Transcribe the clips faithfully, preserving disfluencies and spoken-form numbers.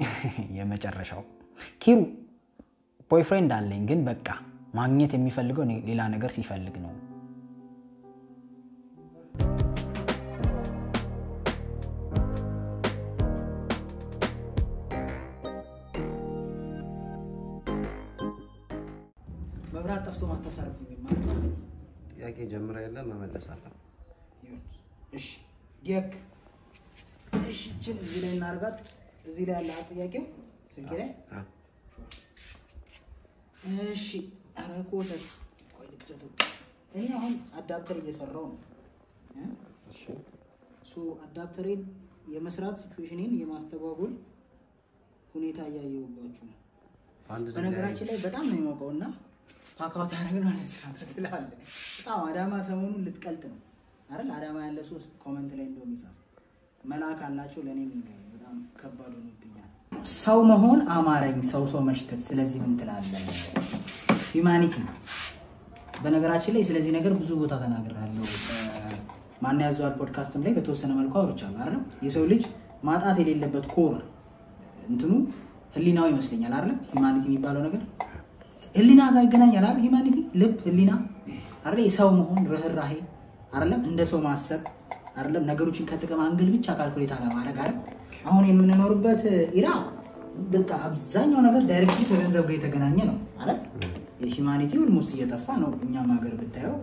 የመጨረሻው ኪሩ ቦይፍሬንድ አለኝ ግን በቃ ማግኘት የሚፈልገው ሌላ ነገር ሲፈልግ ነው መብራት ጠፍቶ ማታሳርፍ ይማር ጥያቄ ጀምራ ያለ መመለስ አለ እሺ ዲያክ እሺ ችን እዚህ ላይ እናርጋት እዚህ ላይ ያለ ጥያቄው ስልኬ ላይ እሺ አራቆተ ቆይ ልክተው እኔ አሁን አዳፕተር እየሰራው ነው እሺ ሶ አዳፕተሬን የመስራት ሲቹዌሽኔን የማስተጓጎል ሁኔታ ያያየውባችሁ በነገራችን ላይ በጣም ነው የሚሞቀውና ፓካውት አረጋግና ለስራት ትላለ በጣም አዳማ ሰሞኑን ልትቀልጥ ነው አይደል አዳማ ያለ ሶስት ኮሜንት ላይ እንደሚጻፍ መላክ አላችሁ ለኔ የሚገኝ በጣም ከባድ ሆኖብኛል ሰው መሆን አማረኝ ሰው ሰው መሽተት ስለዚህ ምን ትላለህ ሂዩማኒቲ በነገራችን ላይ ስለዚህ ነገር ብዙ ቦታ ተናግራለሁ ማን ያዘዋል ፖድካስትም ላይ በተወሰነ መልኩ አውርቻለሁ አይደል የሰው ልጅ ማጣት የሌለበት ኮር እንትኑ ህሊናው ይመስለኛል አይደል ሂዩማኒቲ የሚባለው ነገር ህሊና ጋር ይገናኛል አይደል ሂዩማኒቲ ልብ ህሊና አይደል የሰው መሆን ርህራሄ አይደለም እንደ ሰው ማሰብ አይደለም ነገሮችን ከጥቅም አንግል ብቻ ካልኩሌት አለማድረግ አይደል አሁን የምንኖርበት ኢራ በቃ አብዛኛው ነገር ዳይሬክትሊ ከገንዘብ ጋር የተገናኘ ነው አይደል የሂዩማኒቲ ኦልሞስት እየጠፋ ነው እኛም ሀገር ብታየው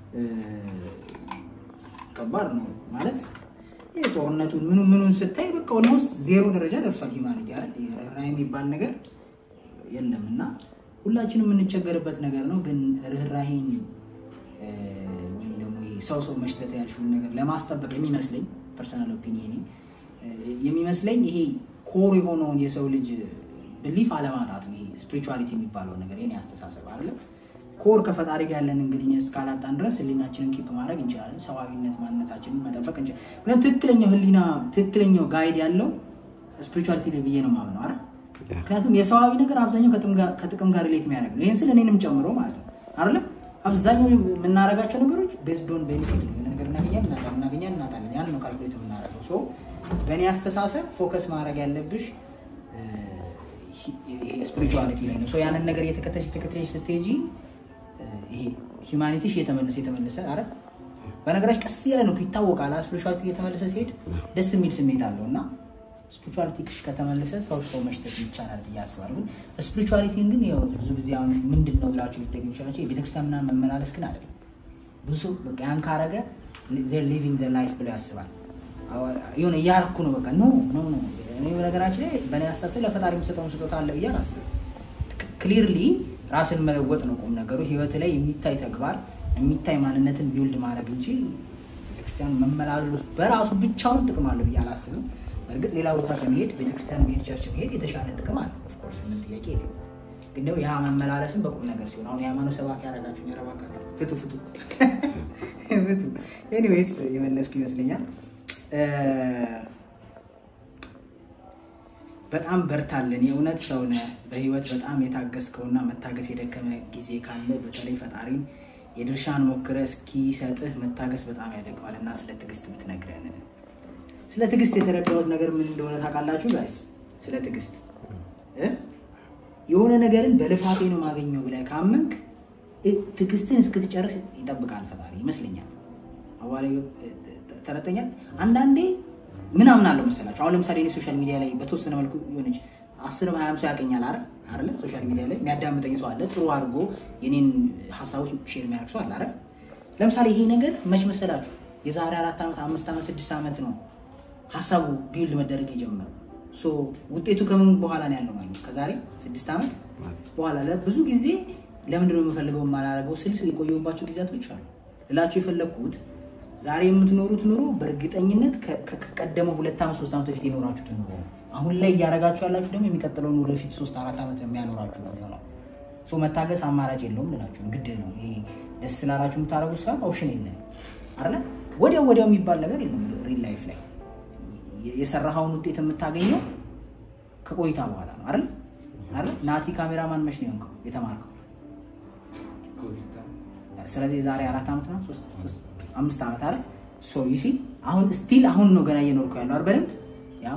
ከባድ ነው ማለት የጦርነቱን ምኑ ምኑን ስታይ በቃ ኦልሞስት ዜሮ ደረጃ ደርሷል ሂዩማኒቲ አይደል ራይ የሚባል ነገር የለምና ሁላችንም የምንቸገርበት ነገር ነው ግን ርህራሄን ወይ ደግሞ ሰው ሰው መሽተት ያልሽው ነገር ለማስጠበቅ የሚመስለኝ ፐርሰናል ኦፒኒየን የሚመስለኝ ይሄ ኮር የሆነውን የሰው ልጅ ቢሊፍ አለማጣት ነው ስፒሪቹዋሊቲ የሚባለው ነገር የኔ አስተሳሰብ አይደል ኮር ከፈጣሪ ጋር ያለን እንግዲህ እስካላጣን ድረስ ህሊናችንን ኪፕ ማድረግ እንችላለን ሰዋዊነት ማንነታችንን መጠበቅ እንችላለን ግን ትክክለኛው ህሊና ትክክለኛው ጋይድ ያለው ስፒሪቹዋሊቲ ላይ ብዬ ነው ማምነው አይደል ምክንያቱም የሰዋዊ ነገር አብዛኛው ከጥቅም ጋር ከጥቅም ጋር ሪሌት የሚያደርግ ነው ይሄን ስለ እኔንም ጨምሮ ማለት ነው አይደል አብዛኛው የምናረጋቸው ነገሮች ቤዝድ ኦን ቤኒፊት ነገር እናገኛለን እናገኛለን እናጣለን ያን ነው ካልኩሌት የምናረጋው ሶ በእኔ አስተሳሰብ ፎከስ ማድረግ ያለብሽ ስፒሪቹዋሊቲ ላይ ነው ሶ ያንን ነገር የተከተልሽ ተከተልሽ ስትሄጂ ይሄ ሂዩማኒቲሽ የተመለሰ የተመለሰ አይደል በነገራችን ቀስ ያለ ነው ይታወቃል ስፒሪቹዋሊቲ የተመለሰ ሲሄድ ደስ የሚል ስሜት አለውና ስፒሪቹዋሊቲ ክሽ ከተመለሰ ሰው ሰው መሽተት ይቻላል ያስባል ግን ስፒሪቹዋሊቲን ግን ያው ብዙ ጊዜ አሁን ምንድነው ብላችሁ ልትጠይቁ ይችላችሁ የቤተክርስቲያንና መመላለስ ግን አይደለም ብዙ በቃ ያን ካረገ they living the life ብለው ያስባል ይሁን ያርኩ ነው በቃ ኖ ኖ ኖ እኔ በነገራችን ላይ በእኔ አስተሳሰብ ለፈጣሪ መስጠው ስጦታ አለ ብዬ አስብ ክሊርሊ ራስን መለወጥ ነው ቁም ነገሩ ህይወት ላይ የሚታይ ተግባር የሚታይ ማንነትን ቢውልድ ማድረግ እንጂ ቤተክርስቲያን መመላለስ በራሱ ብቻውን ጥቅም አለ ብዬ አላስብም በርግጥ ሌላ ቦታ ከመሄድ ቤተክርስቲያን ቤተ ቸርች መሄድ የተሻለ ጥቅም አለ ኦፍ ኮርስ ምን ጥያቄ የለም ግን ነው ያ መመላለስን በቁም ነገር ሲሆን አሁን ያማኑ ሰባኪ ያረጋችሁ ያረባካ ፍቱ ፍቱ ፍቱ ኤኒዌይስ የመለስኩ ይመስለኛል በጣም በርታለን የእውነት ሰው ነህ በህይወት በጣም የታገስከውና መታገስ የደከመ ጊዜ ካለ በተለይ ፈጣሪን የድርሻን ሞክረ እስኪ ሰጥህ መታገስ በጣም ያደግማልና ስለ ትግስት ብትነግረን ስለ ትግስት የተረዳሁት ነገር ምን እንደሆነ ታውቃላችሁ ጋይስ ስለ ትግስት እ የሆነ ነገርን በልፋቴ ነው ማገኘው ብለህ ካመንክ ትግስትን እስክትጨርስ ይጠብቃል ፈጣሪ ይመስለኛል አዋሪ ተረተኛል አንዳንዴ ምን አምናለሁ መሰላችሁ አሁን ለምሳሌ እኔ ሶሻል ሚዲያ ላይ በተወሰነ መልኩ የሆነች አስር ሃያ ሰው ያቀኛል አይደል አይደል ሶሻል ሚዲያ ላይ የሚያዳምጠኝ ሰው አለ ጥሩ አድርጎ የኔን ሐሳቦች ሼር የሚያደርግ ሰው አለ አይደል ለምሳሌ ይሄ ነገር መች መሰላችሁ የዛሬ አራት አመት አምስት አመት ስድስት አመት ነው ሐሳቡ ቢውል መደረግ የጀመረው ሶ ውጤቱ ከምን በኋላ ነው ያለው ማለት ከዛሬ ስድስት አመት በኋላ ለብዙ ጊዜ ለምን ነው የምፈልገው ማላረገው ስልስ የቆየውባቸው ጊዜያቶች አሉ እላችሁ የፈለኩት ዛሬ የምትኖሩት ኑሮ በእርግጠኝነት ከቀደመው ሁለት አመት ሶስት አመት በፊት የኖራችሁት ኑሮ አሁን ላይ ያረጋችሁ ያላችሁ ደግሞ የሚቀጥለው ኑሮ በፊት ሶስት አራት አመት የሚያኖራችሁ ነው ነው ሶ መታገስ አማራጭ የለውም እላችሁ ግድ ነው ይሄ ደስ ስላላችሁ የምታረጉት ሳይሆን ኦፕሽን የለም አይደል ወዲያው ወዲያው የሚባል ነገር የለም ሪል ላይፍ ላይ የሰራሃውን ውጤት የምታገኘው ከቆይታ በኋላ ነው አይደል አይደል ናቲ ካሜራማን መች ነው እንከው የተማርከው ቆይታ ስለዚህ ዛሬ አራት አመት ነው ሶስት አምስት አመት አይደል ሶ ዩ ሲ አሁን ስቲል አሁን ነው ገና እየኖርኩ ያለው አይደል ያ ማለት ነው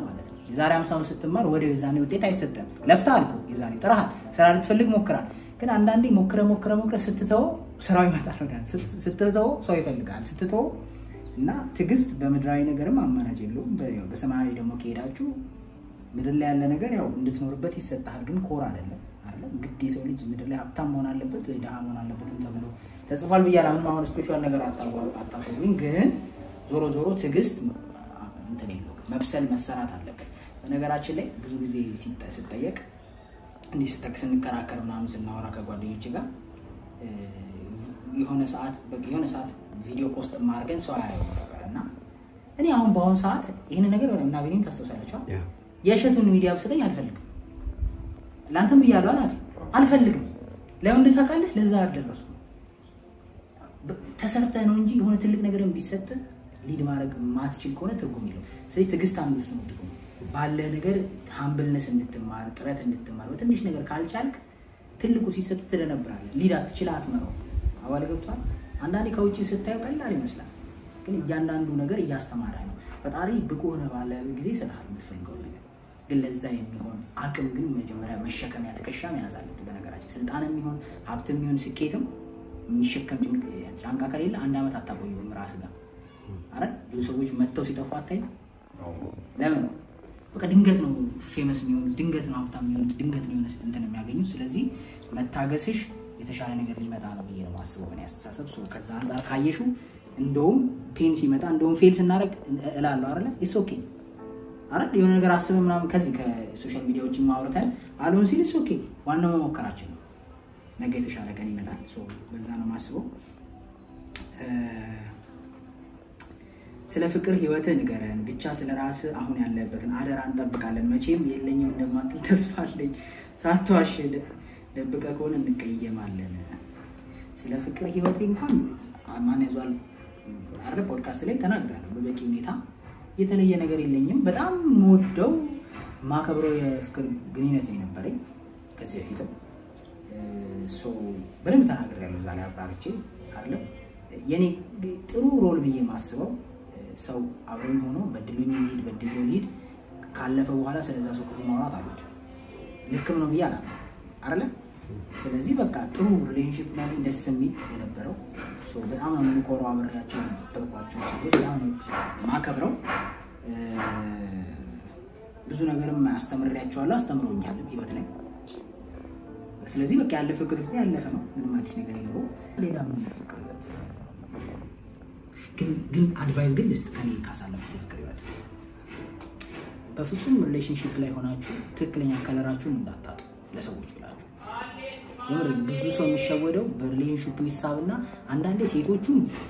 ዛሬ ሃምሳ ዓመት ስትማር ወደ የዛኔ ውጤት አይሰጠም ለፍተሃል እኮ የዛኔ ጥራሃል ስራ ልትፈልግ ሞክራል ግን አንዳንዴ ሞክረ ሞክረ ሞክረ ስትተው ስራው ይመጣል ወዳን ስትተው ሰው ይፈልጋል ስትተው እና ትግስት በመድራዊ ነገርም አማራጭ የለውም በሰማያዊ ደግሞ ከሄዳችሁ ምድር ላይ ያለ ነገር ያው እንድትኖርበት ይሰጣል ግን ኮር አይደለም አይደል ግድ የሰው ልጅ ምድር ላይ ሀብታም መሆን አለበት ወይ ደሃ መሆን አለበት ተብሎ ተጽፏል ብያለሁ አሁን አሁን ስፔሻል ነገር አጣዋል አጣፈኝ ግን ዞሮ ዞሮ ትግስት እንትን ነው መብሰል መሰራት አለበት በነገራችን ላይ ብዙ ጊዜ ሲጠየቅ እንዲህ ስተክስ እንከራከር ምናምን ስናወራ ከጓደኞች ጋር የሆነ ሰዓት በየሆነ ሰዓት ቪዲዮ ፖስት ማድረግን ሰው ያየው ነበርና እኔ አሁን በአሁን ሰዓት ይሄን ነገር እና ቢኒን ታስተውሳላችሁ የሸቱን ሚዲያ ብሰጠኝ አልፈልግም ላንተም ይያሉ አላት አልፈልግም ለምን እንደታቀለ ለዛ አደረሱ ተሰርተህ ነው እንጂ የሆነ ትልቅ ነገርን ቢሰጥ ሊድ ማድረግ ማትችል ከሆነ ትርጉም የለው ስለዚህ ትግስት አንዱ እሱ ነው ትርጉም ባለ ነገር ሃምብልነስ እንድትማር ጥረት እንድትማር በትንሽ ነገር ካልቻልክ ትልቁ ሲሰጥ ተደነብራለህ ሊድ አትችል አትመረው አዋለ ገብቷል አንዳንዴ ከውጪ ስታዩ ቀላል ይመስላል ግን እያንዳንዱ ነገር እያስተማረ ነው ፈጣሪ ብቁ ሆነ ባለ ጊዜ ይሰጣል የምትፈልገው ነገር ግን ለዛ የሚሆን አቅም ግን መጀመሪያ መሸከሚያ ተከሻም ያዛል በነገራችን ስልጣንም ይሁን ሀብትም ይሁን ስኬትም የሚሸከም ጫንቃ ከሌለ አንድ አመት አታቆዩም ራስ ጋር አረ ብዙ ሰዎች መተው ሲጠፋ አታይ ለምን በቃ ድንገት ነው ፌመስ የሚሆን ድንገት ነው ሀብታም የሚሆን ድንገት ነው እንትን የሚያገኙት ስለዚህ መታገስሽ የተሻለ ነገር ሊመጣ ነው ብዬ ነው ማስበው በእኔ አስተሳሰብ ሶ ከዛ አንፃር ካየሹ እንደውም ፔን ሲመጣ እንደውም ፌል ስናደርግ እላለሁ አይደል ኢትስ ኦኬ አይደል የሆነ ነገር አስበ ምናምን ከዚህ ከሶሻል ሚዲያዎች ማውራታል አሉን ሲል ኢትስ ኦኬ ዋናው መሞከራችን ነው ነገ የተሻለ ቀን ይመጣል ሶ በዛ ነው ማስበው ስለ ፍቅር ህይወት ንገረን ብቻ ስለ ራስ አሁን ያለበትን አደራ እንጠብቃለን መቼም የለኝም እንደማትል ተስፋ አለኝ ሳትዋሽ ደብቀ ከሆነ እንቀየማለን ስለ ፍቅር ህይወቴ እንኳን ማን ያዟል አይደል ፖድካስት ላይ ተናግራለሁ በበቂ ሁኔታ የተለየ ነገር የለኝም በጣም ወደው ማከብረው የፍቅር ግንኙነት ነበረኝ ከዚህ በፊት ሶ በደንብ ተናግራለሁ ዛሬ አባርቼ አይደል የኔ ጥሩ ሮል ብዬ ማስበው ሰው አብሮኝ ሆኖ በድሉኝ ሊድ በድሉኝ ሊድ ካለፈ በኋላ ስለዛ ሰው ክፉ ማውራት አሉት ልክም ነው ብያለሁ አይደል ስለዚህ በቃ ጥሩ ሪሌሽንሺፕ ማለት ደስ የሚል የነበረው ሶ በጣም ነው የምንቆራው አብሬያቸው ተርቋቸው ሰዎች በጣም ነው ማከብረው ብዙ ነገርም አስተምሬያቸዋለሁ አስተምሮኛል ህይወት ላይ ስለዚህ በቃ ያለ ፍቅር ያለፈ ነው ምንም አዲስ ነገር የለውም ሌላ ምን ፍቅር ግን ግን አድቫይስ ግን ልስጥ ከኔ ካሳለፈው ፍቅር ህይወት በፍጹም ሪሌሽንሺፕ ላይ ሆናችሁ ትክክለኛ ከለራችሁን እንዳታጡ ለሰዎች ብላችሁ የምር ብዙ ሰው የሚሸወደው በሪሌሽንሺፕ ይሳብና አንዳንዴ ሴቶቹ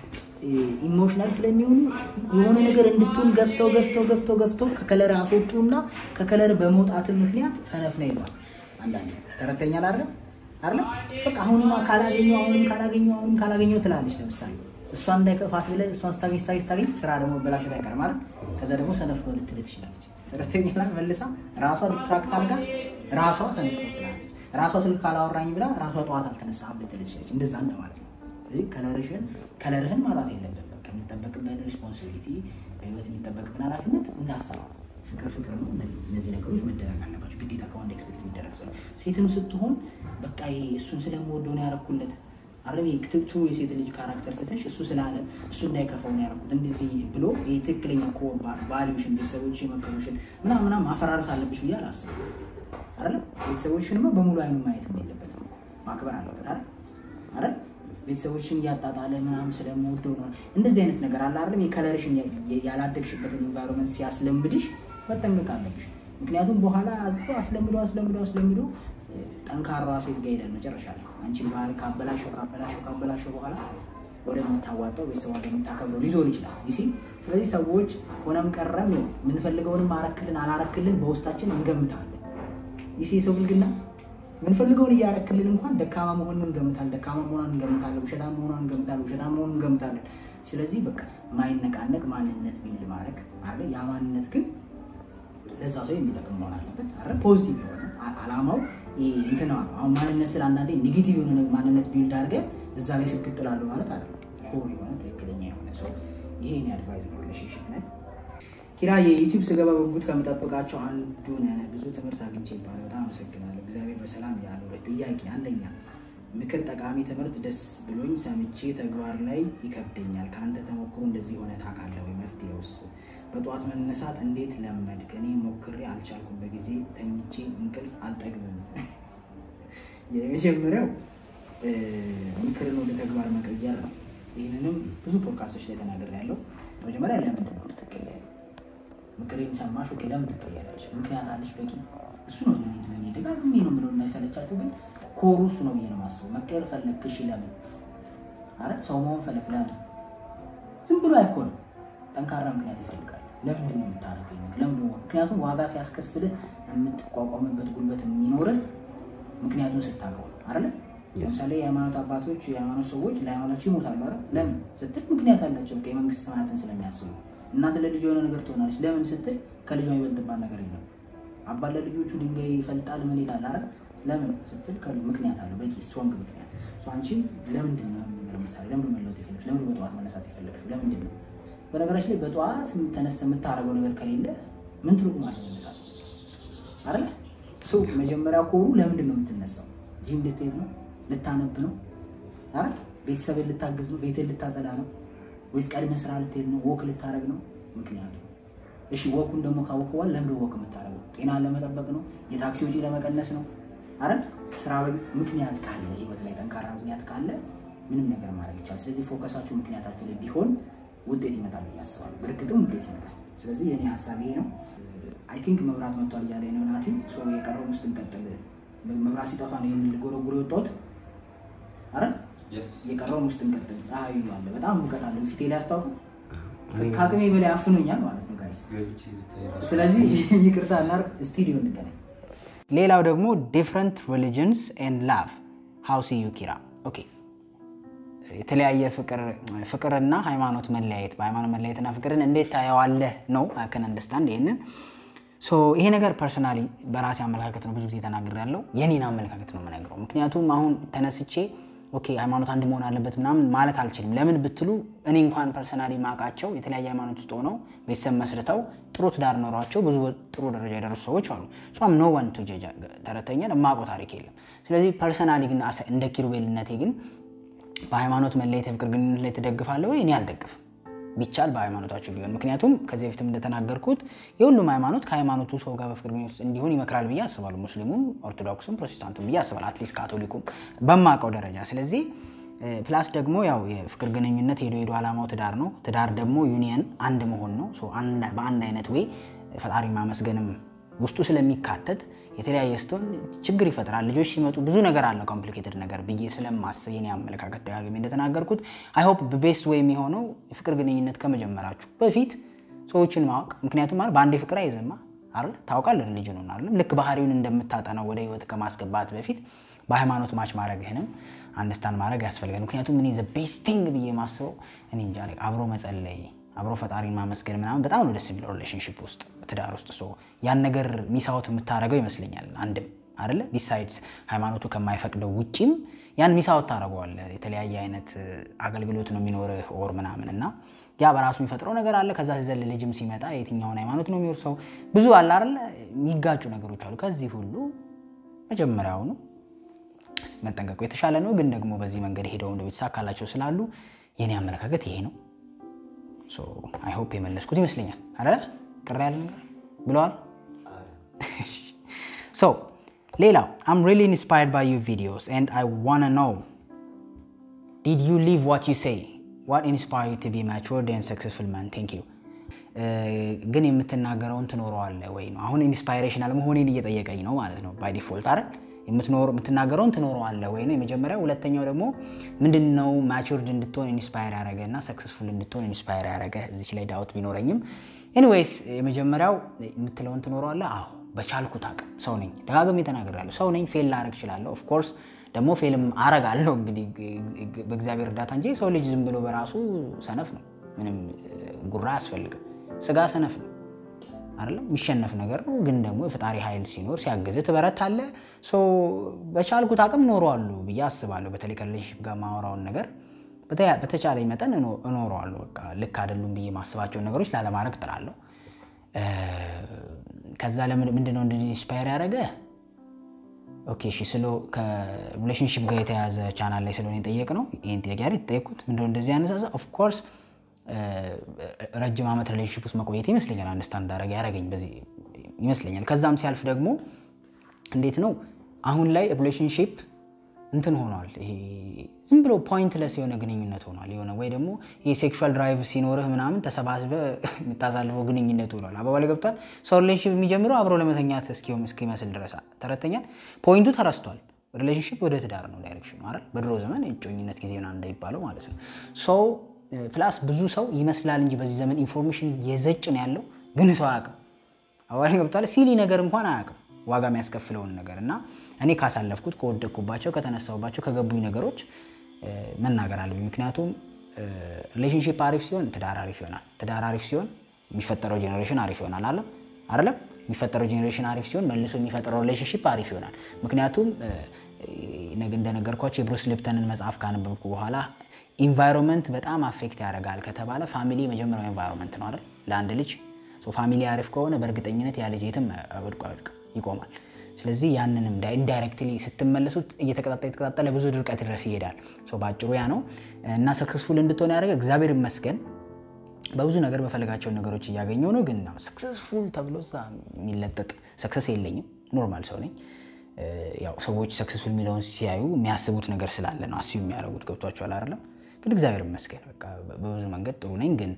ኢሞሽናል ስለሚሆኑ የሆነ ነገር እንድትሆን ገፍተው ገፍተው ገፍተው ገፍተው ከከለር አስወጡና ከከለር በመውጣት ምክንያት ሰነፍ ነው ይባል አንዳንዴ ተረተኛል አይደል አይደል በቃ አሁንማ ካላገኘው አሁንም ካላገኘው አሁንም ካላገኘው ትላለች ለምሳሌ እሷን እንዳይከፋት ብለ እሷን ስታገኝ ስታገኝ ስታገኝ ስራ ደግሞ በላሽ አይቀርም አይደል ከዛ ደግሞ ሰነፍ ነው ልትል ትችላለች ተረተኛላ መልሳ ራሷ ዲስትራክት አድርጋ ራሷ ሰነፍ ነው ትላለች ራሷ ስልክ ካላወራኝ ብላ ራሷ ጧት አልተነሳም ልትል ትችላለች እንደዛ እንደማለት ነው ስለዚህ ከለርሽን ከለርህን ማለት የለበትም በቃ የሚጠበቅብህ ሪስፖንሲቢሊቲ በህይወት የሚጠበቅብህ ኃላፊነት እንዳሰራ ፍቅር ፍቅር ነው እነዚህ ነገሮች መደረግ አለባቸው ግዴታ ከወንድ ኤክስፔክት የሚደረግ ሰው ሴትም ስትሆን በቃ እሱን ስለምወደው ነው ያረኩለት አረብ የክትብቱ የሴት ልጅ ካራክተር ተተሽ እሱ ስላለ እሱ እንዳይከፋው ነው ያረኩት እንደዚህ ብሎ የትክክለኛ ኮር ቫልዩሽን ቤተሰቦች የመከሩሽን ምናምን ምናምን ማፈራረስ አለብሽ ብዬ አላስብም አይደል ቤተሰቦችንማ በሙሉ አይኑ ማየት የለበትም ማክበር አለበት አይደል አይደል ቤተሰቦችን ያጣጣለ ምናምን ስለምወደው ነው እንደዚህ አይነት ነገር አለ አይደል የከለርሽን ያላደግሽበትን ኢንቫይሮንመንት ሲያስለምድሽ መጠንቀቅ አለብሽ ምክንያቱም በኋላ አዝቶ አስለምዶ አስለምዶ አስለምዶ ጠንካራ ሴት ጋር ይደል መጨረሻ ላይ አንቺ ባህሪ ካበላሽው ካበላሽው ካበላሽው በኋላ ወደ ምታዋጣው ቤተሰብ ወደ ምታከብረው ሊዞር ይችላል ይሲ ስለዚህ ሰዎች ሆነም ቀረም ምን ፈልገውንም አረክልን አላረክልን በውስጣችን እንገምታለን ይሲ ሰው ግልግና ምን ፈልገውን ያረክልን እንኳን ደካማ መሆኑን እንገምታለን ደካማ መሆኑን እንገምታለን ውሸታም መሆኑን እንገምታለን ውሸታም መሆኑን እንገምታለን ስለዚህ በቃ ማይነቃነቅ ማንነት ቢል ማረክ አይደል ያ ማንነት ግን ለዛ ሰው የሚጠቅም መሆን አለበት አይደል ፖዚቲቭ የሆነ አላማው እንትና አሁን ማንነት ስለ አንዳንዴ ኔጌቲቭ የሆነ ማንነት ቢልድ አድርገ እዛ ላይ ስክትላሉ ማለት አይደል ኮር የሆነ ትክክለኛ የሆነ ሰው ይሄን አድቫይስ ነው ሪሌሽንሺፕ ላይ ኪራ የዩቲዩብ ስገባ በጉት ከምጠብቃቸው አንዱ ነህ። ብዙ ትምህርት አግኝቼብሃለሁ። በጣም አመሰግናለሁ። እግዚአብሔር በሰላም ያኑርህ። ጥያቄ አንደኛ ምክር ጠቃሚ ትምህርት ደስ ብሎኝ ሰምቼ ተግባር ላይ ይከብደኛል። ካንተ ተሞክሮ እንደዚህ ሆነ ታውቃለህ ወይ? መፍትሄውስ? በጧት መነሳት እንዴት ለመድክ? እኔ ሞክሬ አልቻልኩም። በጊዜ ተኝቼ እንቅልፍ አልጠግብም። የመጀመሪያው ምክርን ወደ ተግባር መቀየር ነው። ይሄንንም ብዙ ፖድካስቶች ላይ ተናግሬያለሁ። መጀመሪያ ለምንድን ነው ልትቀየር? ምክሬን ሰማሽ ኦኬ፣ ለምን ትቀየራለሽ? ምክንያት አለሽ በቂ። እሱ ነው ለኔ ደጋግሜ ነው የምለው እና ይሰለቻችሁ ግን ኮሩ እሱ ነው ብዬ ነው የማስበው። መቀየር ፈለግሽ ለምን? አረ ሰው መሆን ፈለግ ለምን? ዝም ብሎ አይኮንም። ጠንካራ ምክንያት ይፈልጋል። ለምንድን ነው የምታረገው? ለምን? ምክንያቱም ዋጋ ሲያስከፍልህ የምትቋቋምበት ጉልበት የሚኖርህ ምክንያቱን ስታውቀው አይደል? ለምሳሌ የሃይማኖት አባቶች የሃይማኖት ሰዎች ለሃይማኖት ይሞታሉ አይደል? ለምን ስትል ምክንያት አላቸው። ከመንግስት ሰማያትን ስለሚያስቡ እናት ለልጅ የሆነ ነገር ትሆናለች። ለምን ስትል ከልጇ ይበልጥባት ነገር የለም። አባት ለልጆቹ ድንጋይ ይፈልጣል ምን ይላል አይደል? ለምን ስትል ምክንያት አለው። በቂ ስትሮንግ ምክንያት። ሶ አንቺ ለምንድን ነው የምታረገው? ለምን መለወጥ ይፈልጋል? ለምን በጠዋት መነሳት ይፈልጋል? ለምንድን ነው? በነገራችን ላይ በጠዋት ተነስተህ የምታረገው ነገር ከሌለ ምን ትርጉም አለው መነሳት አይደል? ሶ መጀመሪያ ኮሩ ለምንድን ነው የምትነሳው? ጂም ልትሄድ ነው? ልታነብ ነው አይደል? ቤተሰብን ልታግዝ ነው? ቤትን ልታጸዳ ነው? ወይስ ቀድመህ ስራ ልትሄድ ነው? ወክ ልታረግ ነው? ምክንያቱ እሺ፣ ወኩን ደግሞ ካወቀዋል ለምን ወክ የምታረገው? ጤና ለመጠበቅ ነው? የታክሲ ወጪ ለመቀነስ ነው አይደል? ስራ ምክንያት ካለ ህይወት ላይ ጠንካራ ምክንያት ካለ ምንም ነገር ማድረግ ይቻላል። ስለዚህ ፎከሳችሁ ምክንያታችሁ ላይ ቢሆን ውጤት ይመጣል ብዬ አስባለሁ። በርግጥም ውጤት ይመጣል። ስለዚህ የኔ ሐሳብ ይሄ ነው። አይ ቲንክ መብራት መጥቷል እያለ ነው ናቲ። ሶ የቀረው ውስጥ እንቀጥል። መብራት ሲጠፋ ነው ይሄን ልጎረጉር የወጣሁት አይደል? የቀረው ውስጥ እንቀጥል። ፀሐዩ አለ፣ በጣም ሙቀት አለ። ፊቴ ላይ አስታውቀው ከአቅሜ በላይ አፍኖኛል ማለት ነው ጋይስ። ስለዚህ ይቅርታ እናርግ። ስቱዲዮ እንገናኝ። ሌላው ደግሞ different religions and love how see you ኪራ? ኦኬ የተለያየ ፍቅር ፍቅርና ሃይማኖት መለያየት በሃይማኖት መለያየትና ፍቅርን እንዴት ታያዋለህ ነው። I can understand ይሄንን። ሶ ይሄ ነገር ፐርሰናሊ በራሴ አመለካከት ነው ብዙ ጊዜ ተናግሬያለሁ። የኔን አመለካከት ነው የምነግረው። ምክንያቱም አሁን ተነስቼ ኦኬ ሃይማኖት አንድ መሆን አለበት ምናምን ማለት አልችልም። ለምን ብትሉ እኔ እንኳን ፐርሰናሊ ማቃቸው የተለያየ ሃይማኖት ውስጥ ሆነው ቤተሰብ መስርተው ጥሩ ትዳር ኖሯቸው ብዙ ጥሩ ደረጃ የደረሱ ሰዎች አሉ። ሶ አም ኖ ዋን ቱ ጀጅ ተረተኛ ለማቆ ታሪክ የለም። ስለዚህ ፐርሰናሊ ግን እንደ ኪሩቤልነቴ ግን በሃይማኖት መለየት ፍቅር ግንኙነት ላይ ተደግፋለሁ ወይ? እኔ አልደግፍም። ቢቻል በሃይማኖታችሁ ቢሆን። ምክንያቱም ከዚህ በፊትም እንደተናገርኩት የሁሉም ሃይማኖት ከሃይማኖቱ ሰው ጋር በፍቅር ግንኙነት እንዲሆን ይመክራል ብዬ አስባለሁ። ሙስሊሙም፣ ኦርቶዶክሱም፣ ፕሮቴስታንቱም ብዬ አስባለሁ። አትሊስት ካቶሊኩም በማቀው ደረጃ። ስለዚህ ፕላስ ደግሞ ያው የፍቅር ግንኙነት ሄዶ ሄዶ አላማው ትዳር ነው። ትዳር ደግሞ ዩኒየን አንድ መሆን ነው። ሶ አንድ በአንድ አይነት ወይ ፈጣሪ ማመስገንም ውስጡ ስለሚካተት የተለያየ ስትሆን ችግር ይፈጥራል። ልጆች ሲመጡ ብዙ ነገር አለ ኮምፕሊኬትድ ነገር ብዬ ስለማስብ የኔ አመለካከት ደጋግሜ እንደተናገርኩት አይ ሆፕ በቤስት ዌይ የሚሆነው ፍቅር ግንኙነት ከመጀመራችሁ በፊት ሰዎችን ማወቅ። ምክንያቱም ማለት በአንዴ ፍቅር አይዘማ አይደል? ታውቃለህ ሪሊጅኑን አይደል? ልክ ባህሪውን እንደምታጠናው ወደ ህይወት ከማስገባት በፊት በሃይማኖት ማች ማድረግህንም አንደርስታንድ ማድረግ ያስፈልጋል። ምክንያቱም እኔ ዘ ቤስት ቲንግ ብዬ ማስበው እኔ እንጃ አብሮ መጸለይ አብሮ ፈጣሪን ማመስገን ምናምን በጣም ነው ደስ የሚለው ሪሌሽንሺፕ ውስጥ ትዳር ውስጥ ሶ ያን ነገር ሚሳውት የምታረገው ይመስለኛል። አንድም አይደለ ቢሳይድስ ሃይማኖቱ ከማይፈቅደው ውጪም ያን ሚሳውት ታረጋዋለ። የተለያየ አይነት አገልግሎት ነው የሚኖርህ ኦር ምናምንና ያ በራሱ የሚፈጥረው ነገር አለ። ከዛ ሲዘል ልጅም ሲመጣ የትኛውን ሃይማኖት ነው የሚወርሰው ብዙ አለ አይደለ የሚጋጩ ነገሮች አሉ። ከዚህ ሁሉ መጀመሪያው ነው መጠንቀቁ የተሻለ ነው። ግን ደግሞ በዚህ መንገድ ሄደው እንደው ይሳካላቸው ስላሉ የኔ አመለካከት ይሄ ነው። So I hope የመለስኩት ይመስለኛል አይደል? ቅር ያለ ነገር ብለዋል። So ሌላው I'm really inspired by your videos and I want to know did you live what you say? What inspired you to be matured and successful man? Thank you. ግን የምትናገረውን ትኖረዋለህ ወይ ነው። አሁን ኢንስፓይሬሽናል መሆኔን እየጠየቀኝ ነው ማለት ነው by default አይደል? የምትኖር የምትናገረውን ትኖረዋለህ ወይ ነው የመጀመሪያው። ሁለተኛው ደግሞ ምንድነው ማቹርድ እንድትሆን ኢንስፓየር ያደረገና ሰክሰስፉል እንድትሆን ኢንስፓየር ያደረገ እዚች ላይ ዳውት ቢኖረኝም ኤኒዌይስ የመጀመሪያው የምትለውን ትኖረዋለህ። አዎ በቻልኩት አቅም ሰው ነኝ ደጋግሜ ተናግሬያለሁ። ሰው ነኝ ፌል ላደርግ እችላለሁ። ኦፍ ኮርስ ደግሞ ፌልም አረጋለሁ እንግዲህ በእግዚአብሔር እርዳታ እንጂ ሰው ልጅ ዝም ብሎ በራሱ ሰነፍ ነው። ምንም ጉራ ያስፈልጋል። ስጋ ሰነፍ ነው አይደለም የሚሸነፍ ነገር ነው። ግን ደግሞ የፈጣሪ ኃይል ሲኖር ሲያገዘ ትበረታለህ። ሶ በቻልኩት አቅም ኖረዋለሁ ብዬ አስባለሁ። በተለይ ከሪሌሽንሺፕ ጋር ማወራውን ነገር በተቻለኝ መጠን እኖረዋለሁ። በቃ ልክ አይደሉም ብዬ ማስባቸው ነገሮች ላለማድረግ ጥራለሁ። ከዛ ለምን ምንድነው እንደዚህ ኢንስፓየር ያደረገ ኦኬ እሺ ስለ ከሪሌሽንሺፕ ጋር የተያዘ ቻናል ላይ ስለሆነ የጠየቅነው ይሄን ጥያቄ አይደል ጠየቁት ምንድነው እንደዚህ ያነሳሳ ኦፍ ኮርስ ረጅም አመት ሪሌሽንሺፕ ውስጥ መቆየት ይመስለኛል አንደርስታንድ አደረገ ያረጋኝ በዚህ ይመስለኛል ከዛም ሲያልፍ ደግሞ እንዴት ነው አሁን ላይ ሪሌሽንሺፕ እንትን ሆኗል ይሄ ዝም ብሎ ፖይንትለስ የሆነ ግንኙነት ሆኗል የሆነ ወይ ደግሞ ይሄ ሴክሹዋል ድራይቭ ሲኖርህ ምናምን ተሰባስበ የምታሳልፈው ግንኙነት ሆኗል አባባል ገብቷል ሰው ሪሌሽንሺፕ የሚጀምረው አብሮ ለመተኛት እስኪውም እስኪመስል ድረስ ተረተኛል ፖይንቱ ተረስቷል ሪሌሽንሺፕ ወደ ትዳር ነው ዳይሬክሽኑ አይደል በድሮ ዘመን እጮኝነት ጊዜና እንዳይባለው ማለት ነው ሶ ፕላስ ብዙ ሰው ይመስላል እንጂ በዚህ ዘመን ኢንፎርሜሽን የዘጭ ነው ያለው ግን ሰው አያውቅም አባባል ገብቷል ሲሊ ነገር እንኳን አያውቅም ዋጋ የሚያስከፍለውን ነገርና እኔ ካሳለፍኩት ከወደኩባቸው ከተነሳውባቸው ከገቡኝ ነገሮች መናገር አለብኝ ምክንያቱም ሪሌሽንሺፕ አሪፍ ሲሆን ትዳር አሪፍ ይሆናል ትዳር አሪፍ ሲሆን የሚፈጠረው ጄነሬሽን አሪፍ ይሆናል አይደል አይደል የሚፈጠረው ጄነሬሽን አሪፍ ሲሆን መልሶ የሚፈጠረው ሪሌሽንሺፕ አሪፍ ይሆናል ምክንያቱም ነገ እንደነገርኳችሁ የብሩስ ሊፕተንን መጽሐፍ ካነበብኩ በኋላ ኢንቫይሮንመንት በጣም አፌክት ያደርጋል ከተባለ ፋሚሊ መጀመሪያው ኢንቫይሮንመንት ነው አይደል ለአንድ ልጅ ሶ ፋሚሊ አሪፍ ከሆነ በእርግጠኝነት ያ ልጅ የትም ወድቆ አይወድቅም ይቆማል ስለዚህ ያንንም ኢንዳይሬክትሊ ስትመለሱት እየተቀጣጣ እየተቀጣጣለ ብዙ ድርቀት ድረስ ይሄዳል ሶ ባጭሩ ያ ነው እና ሰክሰስፉል እንድትሆን ያደረገ እግዚአብሔር ይመስገን በብዙ ነገር በፈለጋቸው ነገሮች ያገኘው ነው ግን ነው ሰክሰስፉል ተብሎ የሚለጠጥ ሰክሰስ የለኝም ኖርማል ሰው ነኝ ያው ሰዎች ሰክሰስፉል ሚሊዮን ሲያዩ የሚያስቡት ነገር ስላለ ነው አሲዩ የሚያደርጉት ገብቷቸዋል አይደለም ግን እግዚአብሔር ይመስገን በቃ በብዙ መንገድ ጥሩ ነኝ ግን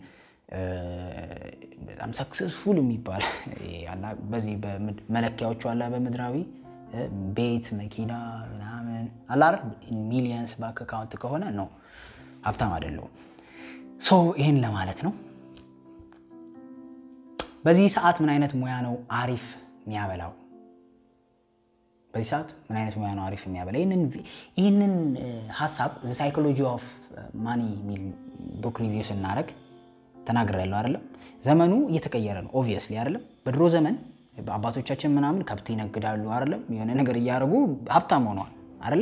በጣም ሰክሰስፉል የሚባል ያላ በዚህ በመለኪያዎቹ አላ በመድራዊ ቤት መኪና ምናምን አላር ሚሊየንስ ባንክ አካውንት ከሆነ ነው ሀብታም አይደለም ሶ ይሄን ለማለት ነው በዚህ ሰዓት ምን አይነት ሙያ ነው አሪፍ የሚያበላው በዚህ ሰዓት ምን አይነት ሙያ ነው አሪፍ የሚያበላው ይሄንን ይሄንን ሐሳብ the psychology of money ሚል ቡክ ሪቪው ስናረግ ተናግሬያለሁ አይደለም ዘመኑ እየተቀየረ ነው ኦብቪየስሊ አይደለም በድሮ ዘመን አባቶቻችን ምናምን ከብት ይነግዳሉ አይደለም የሆነ ነገር ያያረጉ ሀብታም ሆነዋል አይደለ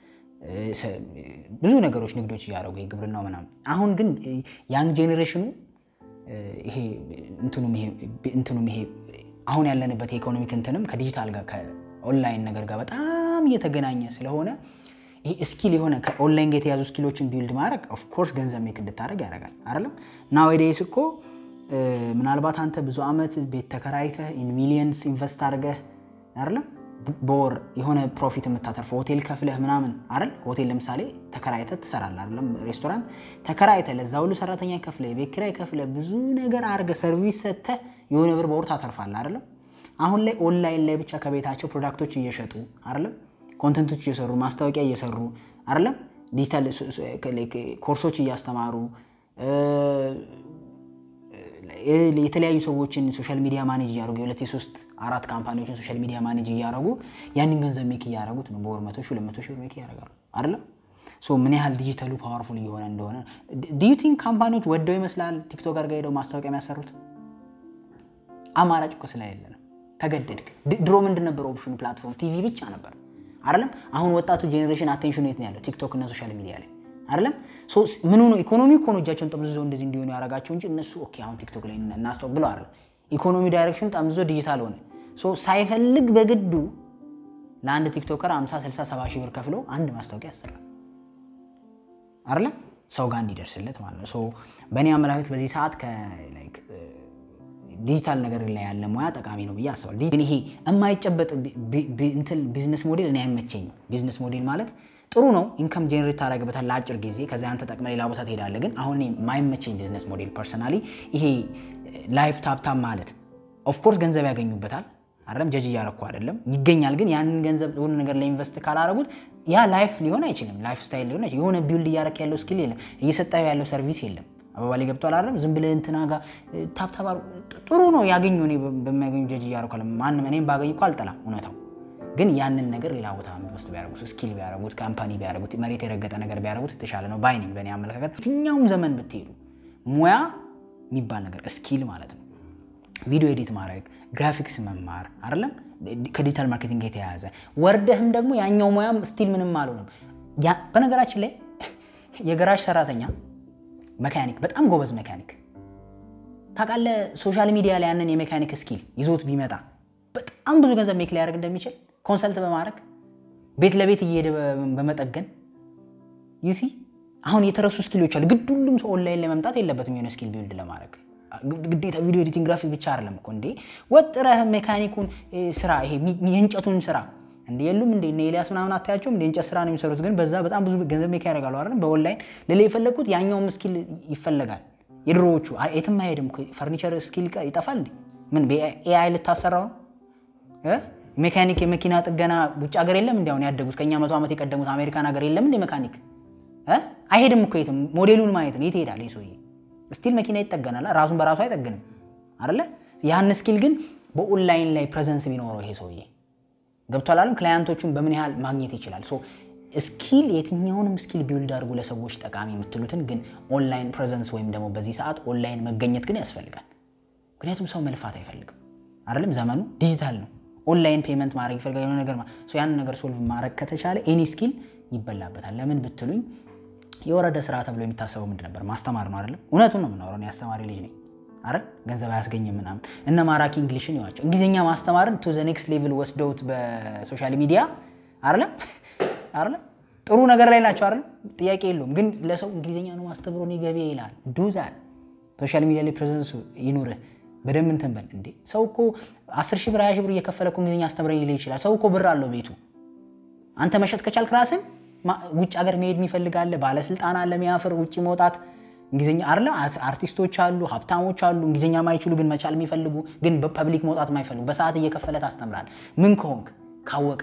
ብዙ ነገሮች ንግዶች ያያረጉ የግብርናው ምናምን አሁን ግን ያንግ ጄነሬሽኑ ይሄ እንትኑ ይሄ እንትኑ ይሄ አሁን ያለንበት ኢኮኖሚክ እንትንም ከዲጂታል ጋር ከኦንላይን ነገር ጋር በጣም እየተገናኘ ስለሆነ ይሄ ስኪል የሆነ ከኦንላይን ጋር የተያዙ ስኪሎችን ቢልድ ማድረግ ኦፍ ኮርስ ገንዘብ ሜክ እንድታረግ ያደርጋል አይደለም ናውዴይስ እኮ ምናልባት አንተ ብዙ አመት ቤት ተከራይተህ ኢን ሚሊየንስ ኢንቨስት አድርገህ አይደለም ቦር የሆነ ፕሮፊት የምታተርፈው ሆቴል ከፍለህ ምናምን አይደል ሆቴል ለምሳሌ ተከራይተህ ትሰራለህ አይደለም ሬስቶራንት ተከራይተህ ለዛው ሁሉ ሰራተኛ ከፍለህ ቤት ኪራይ ከፍለህ ብዙ ነገር አድርገህ ሰርቪስ ሰጥተህ የሆነ ብር ቦር ታተርፋለህ አይደለም አሁን ላይ ኦንላይን ላይ ብቻ ከቤታቸው ፕሮዳክቶች እየሸጡ አይደለም ኮንተንቶች እየሰሩ ማስታወቂያ እየሰሩ አይደለም ዲጂታል ኮርሶች እያስተማሩ የተለያዩ ሰዎችን ሶሻል ሚዲያ ማኔጅ ያደርጉ ሁለት ሶስት አራት ካምፓኒዎችን ሶሻል ሚዲያ ማኔጅ ያደርጉ ያንን ገንዘብ ሜክ ያደርጉት ነው በወር መቶ ሺህ ሁለት መቶ ሺህ ብር ሜክ ያደርጋሉ አይደለም ሶ ምን ያህል ዲጂታሉ ፓወርፉል ይሆነ እንደሆነ ዱ ዩ ቲንክ ካምፓኒዎች ወደው ይመስላል ቲክቶክ ጋር ጋር ማስታወቂያ የሚያሰሩት አማራጭ እኮ ስለሌለ ነው ተገደድክ ድሮ ምንድን ነበር ኦፕሽኑ ፕላትፎርም ቲቪ ብቻ ነበር አይደለም አሁን ወጣቱ ጄነሬሽን አቴንሽኑ የት ነው ያለው ቲክቶክ እና ሶሻል ሚዲያ ላይ አይደለም ሶ ምን ሆኖ ኢኮኖሚ እኮ ነው እጃቸውን ጠምዝዞ እንደዚህ እንዲሆኑ ያረጋቸው እንጂ እነሱ ኦኬ አሁን ቲክቶክ ላይ እናስተው ብለው አይደል ኢኮኖሚ ዳይሬክሽን ጠምዝዞ ዲጂታል ሆነ ሶ ሳይፈልግ በግዱ ለአንድ ቲክቶከር ሃምሳ ስልሳ ሰባ ሺህ ብር ከፍሎ አንድ ማስታወቂያ ያሰራል አይደለም ሰው ጋር እንዲደርስለት ማለት ነው ሶ በእኔ አመለካከት በዚህ ሰዓት ከ ላይክ ዲጂታል ነገር ላይ ያለ ሙያ ጠቃሚ ነው ብዬ አስባለሁ ግን ይሄ የማይጨበጥ እንትን ቢዝነስ ሞዴል እኔ አይመቸኝም ቢዝነስ ሞዴል ማለት ጥሩ ነው ኢንካም ጀነሬት ታደርግበታል ለአጭር ጊዜ ከዛ አንተ ተጠቅመህ ሌላ ቦታ ትሄዳለህ ግን አሁን እኔ ማይመቸኝ ቢዝነስ ሞዴል ፐርሰናሊ ይሄ ላይፍ ታፕታም ማለት ኦፍ ኮርስ ገንዘብ ያገኙበታል አይደለም ጀጅ ያረኩ አይደለም ይገኛል ግን ያንን ገንዘብ ለሆነ ነገር ላይ ኢንቨስት ካላረጉት ያ ላይፍ ሊሆን አይችልም ላይፍ ስታይል ሊሆን አይችልም የሆነ ቢልድ ያረክ ያለው ስኪል የለም እየሰጣው ያለው ሰርቪስ የለም አባባሌ ገብቷል አይደለም ዝም ብለ እንትና ጋር ታፕታባ ጥሩ ነው ያገኙ እኔ በማይገኙ ጀጅ ያረኩ ማንንም እኔም ባገኝ እኮ አልጠላም እውነታው ግን ያንን ነገር ሌላ ቦታ ኢንቨስት ቢያረጉት ስኪል ቢያረጉት ካምፓኒ ቢያረጉት መሬት የረገጠ ነገር ቢያረጉት ተሻለ ነው ባይኒንግ በእኔ አመለካከት የትኛውም ዘመን ብትሄዱ ሙያ የሚባል ነገር ስኪል ማለት ነው ቪዲዮ ኤዲት ማድረግ ግራፊክስ መማር አይደለም ከዲጂታል ማርኬቲንግ ጋር የተያያዘ ወርደህም ደግሞ ያኛው ሙያም ስቲል ምንም አልሆነም ያ በነገራችን ላይ የጋራጅ ሰራተኛ መካኒክ በጣም ጎበዝ መካኒክ ታውቃለህ ሶሻል ሚዲያ ላይ ያንን የሜካኒክ ስኪል ይዞት ቢመጣ በጣም ብዙ ገንዘብ ሜክ ሊያደርግ እንደሚችል ኮንሰልት በማድረግ ቤት ለቤት እየሄደ በመጠገን ይሲ አሁን የተረሱ ስኪሎች አሉ ግድ ሁሉም ሰው ኦንላይን ላይ መምጣት የለበትም የሆነ ስኪል ቢልድ ለማድረግ ግዴታ ቪዲዮ ኤዲቲንግ ግራፊክ ብቻ አይደለም እኮ እንዴ ወጥረህ ሜካኒኩን ስራ ይሄ የእንጨቱን ስራ እንዴ የሉም እንዴ እነ ኤልያስ ምናምን አታያቸውም እንዴ እንጨት ስራ ነው የሚሰሩት ግን በዛ በጣም ብዙ ገንዘብ ሜክ ያደርጋሉ አይደል በኦንላይን ለሌላ የፈለኩት ያኛውም ስኪል ይፈልጋል የድሮዎቹ የትም አይሄድም ፈርኒቸር ስኪል ይጠፋል እንዴ ምን በኤአይ ልታሰራው እ ሜካኒክ የመኪና ጥገና ውጭ ሀገር የለም እንዴ አሁን ያደጉት ከኛ መቶ ዓመት የቀደሙት አሜሪካን ሀገር የለም እንዴ ሜካኒክ እ አይሄድም እኮ የትም ሞዴሉን ማየት ነው የት ይሄዳል ይሶይ ስቲል መኪና ይጠገናል ራሱን በራሱ አይጠገንም አይደለ ያን ስኪል ግን በኦንላይን ላይ ፕሬዘንስ ቢኖረው ይሄ ሰውዬ ገብቷል አይደል ክላይንቶቹን በምን ያህል ማግኘት ይችላል ሶ ስኪል የትኛውንም ስኪል ቢልድ አድርጉ ለሰዎች ጠቃሚ የምትሉትን ግን ኦንላይን ፕሬዘንስ ወይም ደግሞ በዚህ ሰዓት ኦንላይን መገኘት ግን ያስፈልጋል ምክንያቱም ሰው መልፋት አይፈልግም አይደለም ዘመኑ ዲጂታል ነው ኦንላይን ፔመንት ማድረግ ይፈልጋል የሆነ ነገር ሶ ያን ነገር ሶልቭ ማድረግ ከተቻለ ኤኒ ስኪል ይበላበታል ለምን ብትሉኝ የወረደ ስራ ተብሎ የሚታሰበው ምንድን ነበር ማስተማር ነው አይደል እውነቱን ነው የምናወራው ነው ያስተማሪ ልጅ ነኝ አይደል ገንዘብ አያስገኝም ምናምን እና ማራኪ እንግሊሽን ይዋቸው እንግሊዝኛ ማስተማርን ቱ ዘ ኔክስት ሌቭል ወስደውት በሶሻል ሚዲያ አይደል አይደል ጥሩ ነገር ላይ ናቸው አይደል ጥያቄ የለውም ግን ለሰው እንግሊዝኛ ነው ማስተምሮ ነው ገቢ ይላል ዱ ዛት ሶሻል ሚዲያ ላይ ፕሬዘንስ ይኑር በደም እንትን በል እንዴ ሰው እኮ አስር ሺህ ብር ሃያ ሺህ ብር እየከፈለኩ እንግሊዝኛ አስተምረኝ ይል ይችላል ሰው እኮ ብር አለው ቤቱ አንተ መሸጥ ከቻልክ ራስን ውጭ ሀገር መሄድ የሚፈልጋለ ባለስልጣን አለ የሚያፈር ውጪ መውጣት እንግሊዝኛ አይደል አርቲስቶች አሉ ሀብታሞች አሉ እንግሊዝኛ ማይችሉ ግን መቻል የሚፈልጉ ግን በፐብሊክ መውጣት ማይፈልጉ በሰዓት እየከፈለ ታስተምራል ምን ከሆንክ ካወቀ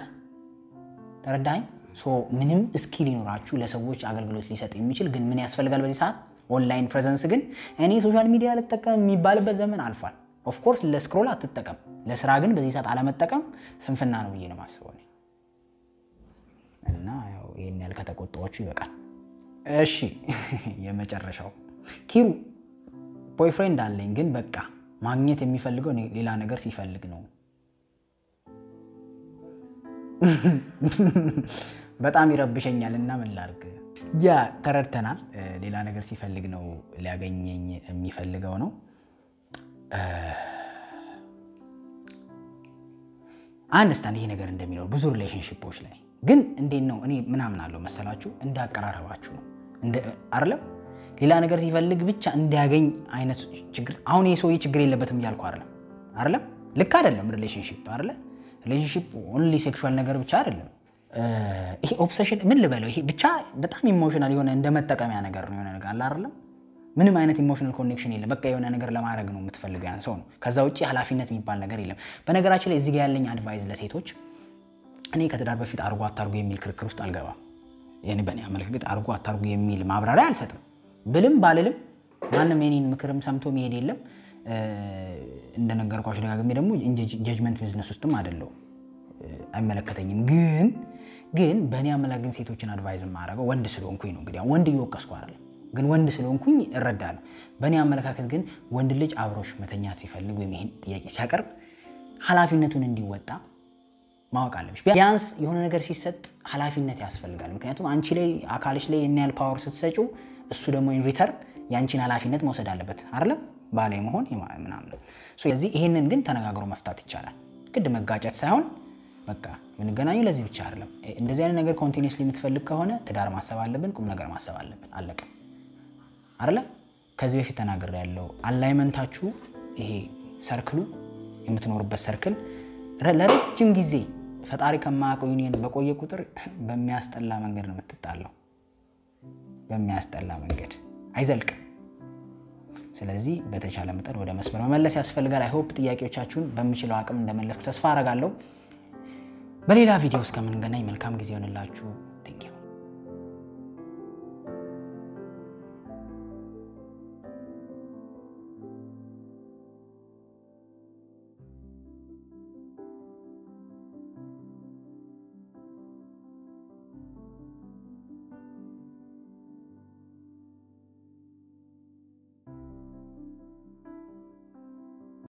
ተረዳኝ ሶ ምንም ስኪል ይኖራችሁ ለሰዎች አገልግሎት ሊሰጥ የሚችል ግን ምን ያስፈልጋል በዚህ ሰዓት ኦንላይን ፕሬዘንስ ግን እኔ ሶሻል ሚዲያ ልጠቀም የሚባልበት ዘመን አልፏል ኦፍ ኮርስ ለስክሮል አትጠቀም ለስራ ግን በዚህ ሰዓት አለመጠቀም ስንፍና ነው ብዬ ነው ማስበው እና ያው ይሄን ያህል ከተቆጣችሁ ይበቃል እሺ የመጨረሻው ኪሩ ቦይፍሬንድ አለኝ ግን በቃ ማግኘት የሚፈልገው ሌላ ነገር ሲፈልግ ነው በጣም ይረብሸኛልና ምን ላድርግ ያ ተረድተናል ሌላ ነገር ሲፈልግ ነው ሊያገኘኝ የሚፈልገው ነው አንደርስታንድ ይሄ ነገር እንደሚለው ብዙ ሪሌሽንሺፖች ላይ ግን እንዴት ነው እኔ ምናምን አለው መሰላችሁ እንዳቀራረባችሁ ነው እንደ አይደለም ሌላ ነገር ሲፈልግ ብቻ እንዲያገኝ አይነት ችግር አሁን የሰውዬ ችግር የለበትም ይያልኩ አይደለም አይደለም ልክ አይደለም ሪሌሽንሺፕ አይደለ ሪሌሽንሺፕ ኦንሊ ሴክሹዋል ነገር ብቻ አይደለም ይሄ ኦብሰሽን ምን ልበለው ይሄ ብቻ በጣም ኢሞሽናል የሆነ እንደመጠቀሚያ ነገር ነው የሆነ ነገር አለ አይደለም ምንም አይነት ኢሞሽናል ኮኔክሽን የለም በቃ የሆነ ነገር ለማድረግ ነው የምትፈልገው ያን ሰው ነው ከዛ ውጪ ኃላፊነት የሚባል ነገር የለም በነገራችን ላይ እዚህ ጋር ያለኝ አድቫይስ ለሴቶች እኔ ከትዳር በፊት አርጉ አታርጉ የሚል ክርክር ውስጥ አልገባም የኔ በኔ አመለካከት አርጉ አታርጉ የሚል ማብራሪያ አልሰጥም ብልም ባልልም ማንንም የኔን ምክርም ሰምቶ መሄድ የለም እንደነገርኳችሁ ደጋግሜ ደግሞ ጀጅመንት ቢዝነስ ውስጥም አይደለው አይመለከተኝም ግን ግን በእኔ አመለካከት ሴቶችን አድቫይዝ ማድረገው ወንድ ስለሆንኩኝ ነው እንግዲህ ወንድ ይወቀስኩ አይደል ግን ወንድ ስለሆንኩኝ እረዳለሁ በእኔ አመለካከት ግን ወንድ ልጅ አብሮሽ መተኛ ሲፈልግ ወይ ይሄን ጥያቄ ሲያቀርብ ኃላፊነቱን እንዲወጣ ማወቅ አለብሽ ቢያንስ የሆነ ነገር ሲሰጥ ኃላፊነት ያስፈልጋል ምክንያቱም አንቺ ላይ አካልሽ ላይ የናል ፓወር ስትሰጪው እሱ ደግሞ ኢን ሪተርን ያንቺን ኃላፊነት መውሰድ አለበት አይደል ባለ መሆን ምናምን ስለዚህ ይሄንን ግን ተነጋግሮ መፍታት ይቻላል ግድ መጋጨት ሳይሆን በቃ ምንገናኙ ለዚህ ብቻ አይደለም እንደዚህ አይነት ነገር ኮንቲኒዩስሊ የምትፈልግ ከሆነ ትዳር ማሰብ አለብን ቁም ነገር ማሰብ አለብን አለቀ አይደል ከዚህ በፊት ተናግሬ ያለው አላይመንታችሁ ይሄ ሰርክሉ የምትኖርበት ሰርክል ለረጅም ጊዜ ፈጣሪ ከማያውቀው ዩኒየን በቆየ ቁጥር በሚያስጠላ መንገድ ነው የምትጣለው በሚያስጠላ መንገድ አይዘልቅም ስለዚህ በተቻለ መጠን ወደ መስመር መመለስ ያስፈልጋል አይ ሆፕ ጥያቄዎቻችሁን በሚችለው አቅም እንደመለስኩ ተስፋ አደርጋለሁ በሌላ ቪዲዮ እስከምንገናኝ መልካም ጊዜ ይሁንላችሁ